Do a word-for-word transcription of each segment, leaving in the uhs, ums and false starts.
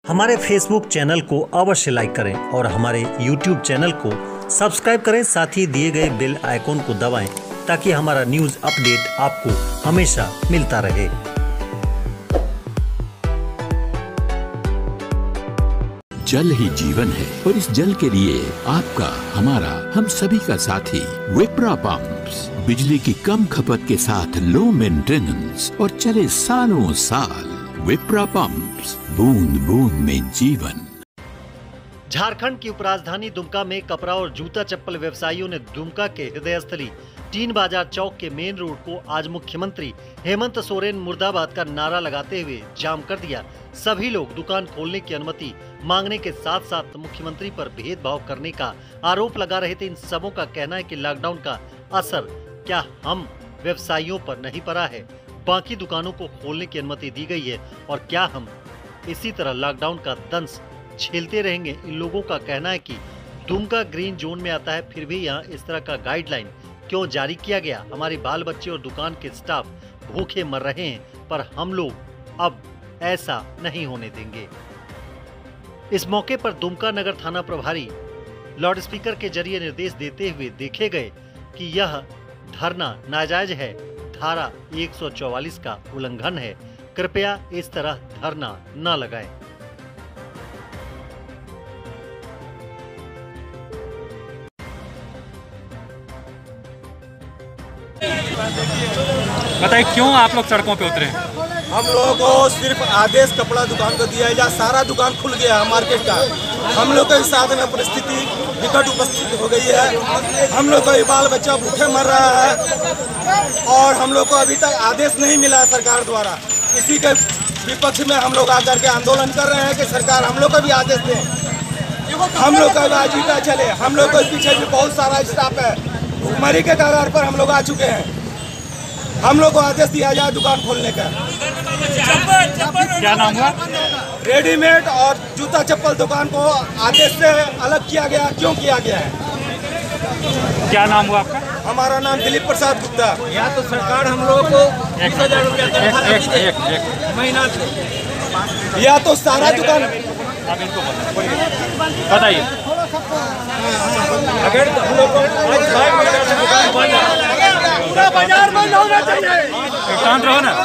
हमारे Facebook channel को अवश्य लाइक करें और हमारे यूट्यूब चैनल को सब्सक्राइब करें, साथ ही दिए गए बेल आइकॉन को दबाएं ताकि हमारा न्यूज़ अपडेट आपको हमेशा मिलता रहे। जल ही जीवन है और इस जल के लिए आपका, हमारा, हम सभी का साथी विप्रा पंप्स बिजली की कम खपत के साथ लो मेंटेनेंस और चले सालों साल। विप्रा पंप्स, बूंद बूंद में जीवन। झारखंड की उपराजधानी दुमका में कपड़ा और जूता चप्पल व्यवसायियों ने दुमका के हृदयस्थली तीन बाजार चौक के मेन रोड को आज मुख्यमंत्री हेमंत सोरेन मुर्दाबाद का नारा लगाते हुए जाम कर दिया। सभी लोग दुकान खोलने की अनुमति मांगने के साथ साथ मुख्यमंत्री पर भेदभाव करने का आरोप लगा रहे थे। इन सबों का कहना है कि लॉकडाउन का असर क्या हम व्यवसायियों पर नहीं पड़ा है, बाकी दुकानों को खोलने की अनुमति दी गई है और क्या हम इसी तरह लॉकडाउन का दंश झेलते रहेंगे। इन लोगों का कहना है कि दुमका ग्रीन जोन में आता है, फिर भी यहाँ इस तरह का गाइडलाइन क्यों जारी किया गया। हमारे बाल बच्चे और दुकान के स्टाफ भूखे मर रहे हैं, पर हम लोग अब ऐसा नहीं होने देंगे। इस मौके पर दुमका नगर थाना प्रभारी लाउडस्पीकर के जरिए निर्देश देते हुए देखे गए कि यह धरना नाजायज है, धारा एक सौ चौवालीस का उल्लंघन है, कृपया इस तरह धरना न लगाएं। बताइए क्यों आप लोग सड़कों पे उतरे? हम लोगों को सिर्फ आदेश कपड़ा दुकान को दिया जाए, सारा दुकान खुल गया है मार्केट का। हम लोग के साथ में परिस्थिति विकट उपस्थित हो गई है। हम लोग का बाल बच्चा भूखे मर रहा है और हम लोग को अभी तक आदेश नहीं मिला है सरकार द्वारा। इसी के विपक्ष में हम लोग आकर के आंदोलन कर रहे हैं कि सरकार हम लोग को भी आदेश दे, हम लोग का आजीविका चले। हम लोग के पीछे भी बहुत सारा स्टाफ है, भूखमरी के कारण पर हम लोग आ चुके हैं। हम लोग को आदेश दिया जाए दुकान खोलने का। क्या नाम हुआ? रेडीमेड और जूता चप्पल दुकान को आदेश से अलग किया गया, क्यों किया गया है? क्या नाम हुआ आपका? हमारा नाम दिलीप प्रसाद गुप्ता। या तो सरकार हम लोगों को एक हजार रुपया महीना से, या तो सारा दुकान आप इनको बताइए। अगर हम लोग को दुकान बंद है, पूरा बाजार बंद होना चाहिए। शांत रहो ना।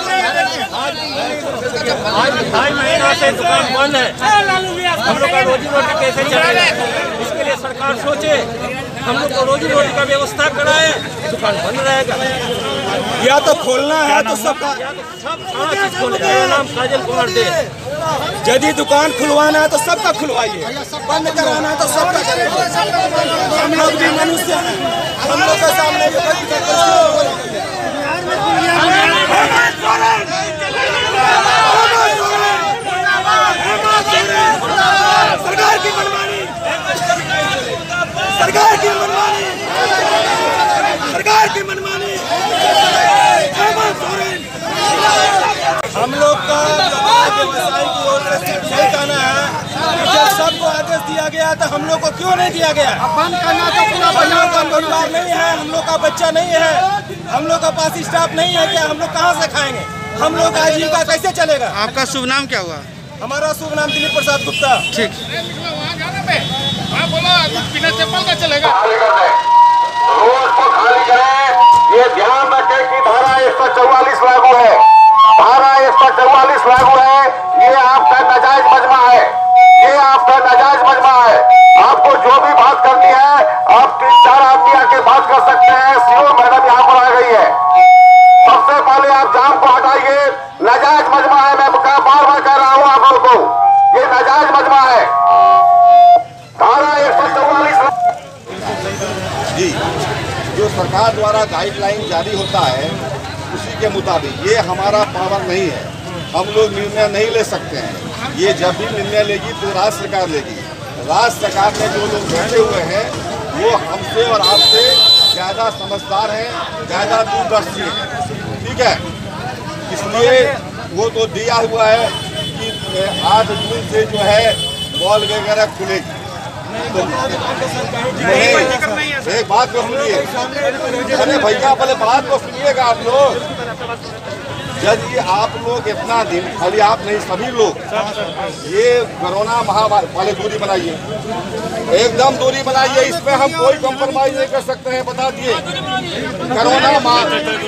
आज ढाई महीना से दुकान बंद है, हम लोग का रोजी रोटी कैसे चलेगा? इसके लिए सरकार सोचे, हम लोग को रोजी रोटी का व्यवस्था कराए, दुकान बंद रहेगा। या तो खोलना है तो सबका, सब सारा चीज खोले। मेरा नाम काजल कुमार दे। यदि दुकान खुलवाना है तो सबका खुलवाइए, बंद कराना है तो सबका करिए। हम लोग भी मनुष्य हैं, हम लोग के सामने सरकार की मनमानी, सरकार की मनमानी, सरकार की मनमानी। हम लोग का व्यवसाय की ओर से यही कहना है कि जब सबको आदेश दिया गया तो हम लोग को क्यों नहीं दिया गया? बंद करना तो पूरा बाजार का परिवार नहीं है, हम लोग का बच्चा नहीं है, हम लोग का पास स्टाफ नहीं है, क्या हम लोग कहाँ से खाएंगे? हम लोग का आजीविका कैसे चलेगा? आपका शुभ नाम क्या हुआ? हमारा शुभ नाम दिलीप प्रसाद गुप्ता। ठीक। बिना चप्पल का चलेगा। रोड को खाली करें, ये ध्यान रखें कि धारा एक सौ चौवालीस लागू है, धारा एक सौ चौवालीस लागू है। ये आपका नाजायज मजमा है, ये आपका नाजायज मजमा है। आपको जो भी बात करनी है, आप तीन चार आदमी आके बात कर सकते हैं। सीओ मैडम यहाँ पर आ गई है। सबसे पहले आप जाम को हटाइए, नाजायज मजमा है। मैं बार बार कह रहा हूँ आप लोगों को, ये नाजायज मजमा है। धारा एक सौ चौवालीस जी, जो सरकार द्वारा गाइडलाइन जारी होता है उसी के मुताबिक, ये हमारा पावर नहीं है, हम लोग निर्णय नहीं ले सकते हैं। ये जब भी निर्णय लेगी तो राज्य सरकार लेगी। राज्य सरकार में जो लोग बैठे हुए हैं वो हमसे और आपसे ज़्यादा समझदार हैं, ज़्यादा दूरदर्शी हैं, ठीक है। इसलिए वो तो दिया हुआ है कि आठ जून से जो है मॉल वगैरह खुलेगी। तो नहीं, एक बात को सुनिए, अरे भैया पहले बात को सुनिएगा आप लोग। यदि आप लोग इतना दिन, खाली आप नहीं सभी लोग, ये कोरोना महामारी वाले दूरी बनाइए, एकदम दूरी बनाइए, इसमें हम कोई कॉम्प्रोमाइज नहीं कर सकते हैं, बता दिए। कोरोना महामारी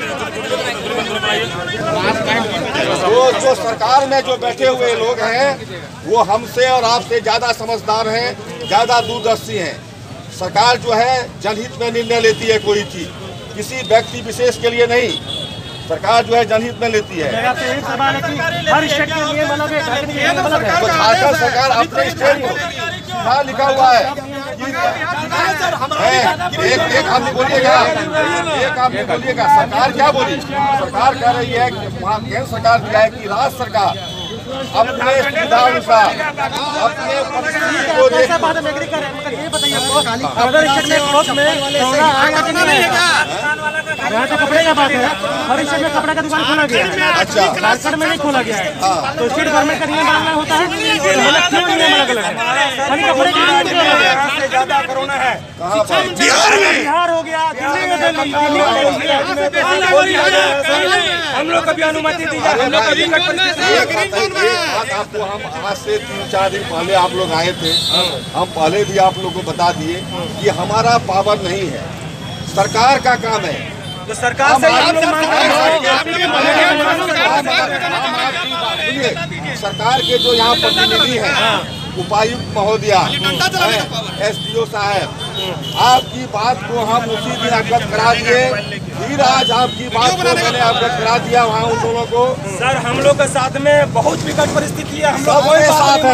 जो जो सरकार में जो बैठे हुए लोग हैं वो हमसे और आपसे ज्यादा समझदार हैं, ज्यादा दूरदर्शी हैं। सरकार जो है जनहित में निर्णय लेती है, कोई चीज किसी व्यक्ति विशेष के लिए नहीं, सरकार जो है जनहित में लेती है। तो झारखंड सरकार अपने स्टेट में क्या लिखा हुआ है, एक एक आदमी बोलिएगा, एक आदमी बोलिएगा, सरकार क्या बोली? सरकार कह रही है कि वहाँ केंद्र सरकार दिया है कि राज्य सरकार अपने सुविधानुसार अपने परिस्थिति को देख कपड़े का बात है, हर स्टेट में कपड़े का दुकान खोला गया है। अच्छा, झारखंड में नहीं खोला गया है। हाँ। तो स्टेट गवर्नमेंट का नियम मानना होता है, क्यों नियम अलग अलग है? खाली कपड़े का ज्यादा कोरोना है बिहार में, बिहार हो गया, हम लोग कभी अनुमति दी जाए, हम लोग कभी आपको हम आज से तीन चार दिन पहले आप लोग आए थे, हम पहले भी आप लोगों को बता दिए कि हमारा पावर नहीं है, सरकार का काम है। तो सरकार से आप लोग मांग रहे हैं, सरकार के जो यहाँ प्रतिनिधि हैं, उपायुक्त महोदया, एस डी ओ साहब, आपकी बात को हम उसी दिन अवगत करा दिए, फिर आज आपकी बात को मैंने अवगत करा दिया वहाँ उन दोनों को। सर हम लोग के साथ में बहुत विकट परिस्थिति है, हम लोग सबके साथ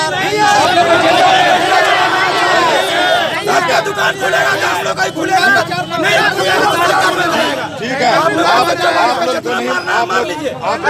है, दुकान खुलेगा तो हम लोग का ही खुलेगा, ठीक है। आप आप लोग तो नहीं, आप लोग आप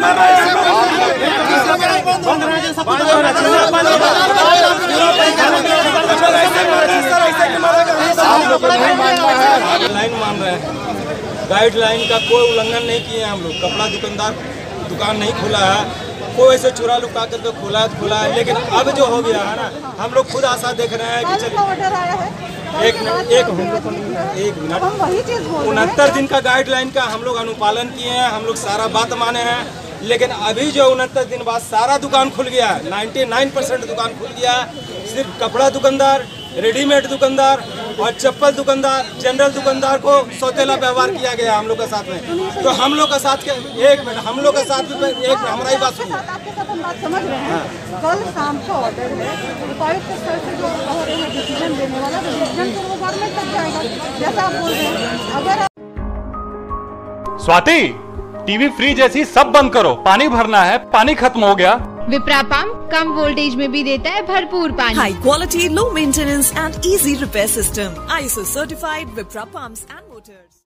लोग को नहीं मानना है, लाइन मान रहे हैं, गाइडलाइन का कोई उल्लंघन नहीं किए हैं हम लोग। कपड़ा दुकानदार दुकान नहीं खुला है, कोई ऐसे चुरा लुका कर तो खुला है खुला है, लेकिन अब जो हो गया है ना, हम लोग खुद आशा देख रहे हैं कि चलिए एक मिनट एक मिनट एक मिनट उनहत्तर दिन का गाइडलाइन का हम लोग अनुपालन किए हैं, हम लोग सारा बात माने हैं, लेकिन अभी जो उनहत्तर दिन बाद सारा दुकान खुल गया है, निन्यानवे परसेंट दुकान खुल गया है। सिर्फ कपड़ा दुकानदार, रेडीमेड दुकानदार और चप्पल दुकानदार, जनरल दुकानदार को सौतेला व्यवहार किया गया हम लोग के साथ में। तो हम लोग के साथ के एक मिनट हम लोग के साथ भी एक हमारा ही बात सुनिए। आपके साथ हम बात समझ रहे हैं, कल शाम को ऑर्डर है, उपायुक्त स्तर से जो कह रहे हैं डिसीजन देने वाला, तो डिसीजन तो वो गवर्नमेंट तक जाएगा, जैसा आप बोल रहे हैं। अगर स्वाति, टीवी फ्रिज ऐसी सब बंद करो, पानी भरना है, पानी खत्म हो गया। विप्रा पंप कम वोल्टेज में भी देता है भरपूर पानी। High quality, low maintenance and easy repair system, I S O certified Vipra pumps and Motors.